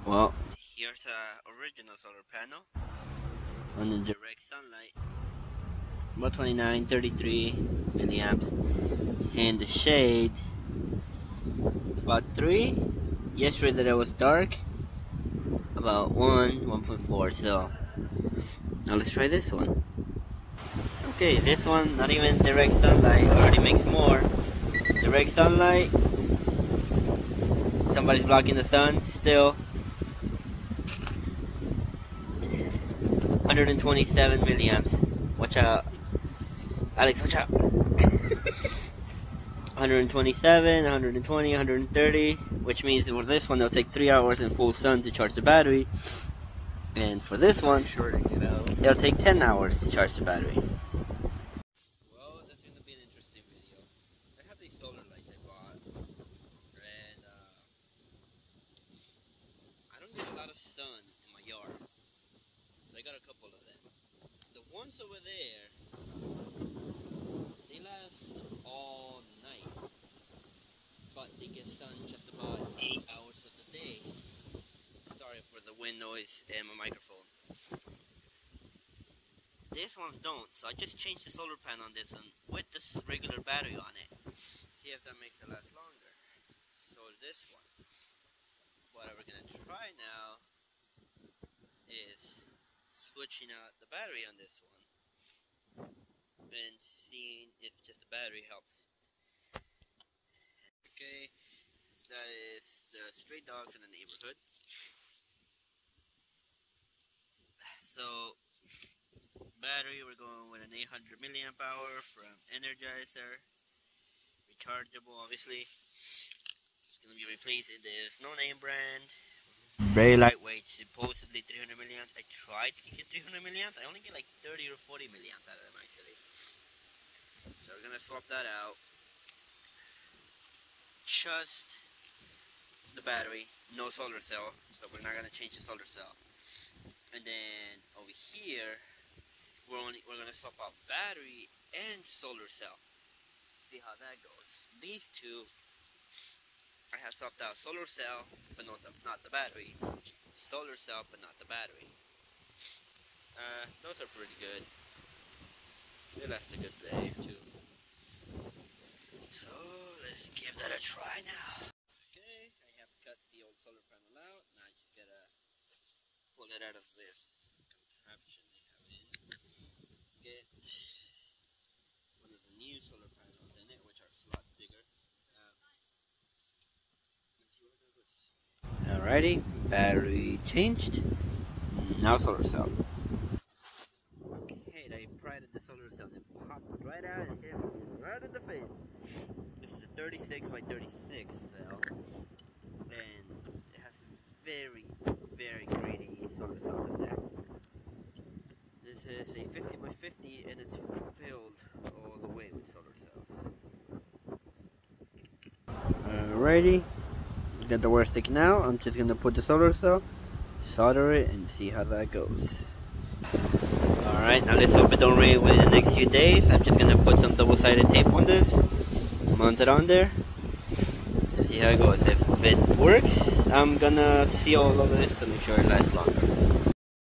Well, here's a original solar panel on the direct sunlight. About 29, 33 milliamps. In the shade, about 3. Yesterday that it was dark, about 1.4. So now let's try this one. Okay, this one not even direct sunlight, already makes more. Direct sunlight, somebody's blocking the sun, still 127 milliamps. Watch out, Alex, watch out. 127, 120, 130, which means for this one it'll take 3 hours in full sun to charge the battery, and for this one it'll take 10 hours to charge the battery. Well, that's going to be an interesting video. I have these solar lights I bought, and I don't get a lot of sun in my yard, so I got a couple of them. The ones over there, they last all night, but they get sun just about 8 hours of the day. Sorry for the wind noise and my microphone. These ones don't, so I just changed the solar panel on this one with this regular battery on it. See if that makes it last longer. So this one, what we're gonna try now is switching out the battery on this one and seeing if just the battery helps. Okay, that is the stray dogs in the neighborhood. So battery, we're going with an 800 milliamp hour from Energizer, rechargeable obviously. It's going to be replacing this no-name brand, very lightweight, supposedly 300 milliamps. I tried to get 300 milliamps, I only get like 30 or 40 milliamps out of them actually. So we're going to swap that out. Just the battery, no solar cell, so we're not going to change the solar cell. And then over here, we're going to swap out battery and solar cell. See how that goes. These two, I have swapped out solar cell, but not the battery. Solar cell, but not the battery. Those are pretty good. They last a good day or two. So let's give that a try now. Okay, I have cut the old solar panel out. Now I just gotta pull it out of this contraption they have in. Get one of the new solar panels in it, which are a lot bigger. Let's see where that goes. Alrighty, battery changed. Now solar cell. Okay, I pried at the solar cell and it popped right out and hit me right in the face. This is a 36 by 36 cell, and it has very, very greedy solar cells in there. This is a 50 by 50 and it's filled all the way with solar cells. Alrighty, got the wire sticking out. I'm just gonna put the solar cell, solder it, and see how that goes. Alright, now let's hope it don't rain within the next few days. I'm just gonna put some double-sided tape on this, mount it on there, and see how it goes. If it works, I'm gonna seal all of this to make sure it lasts longer.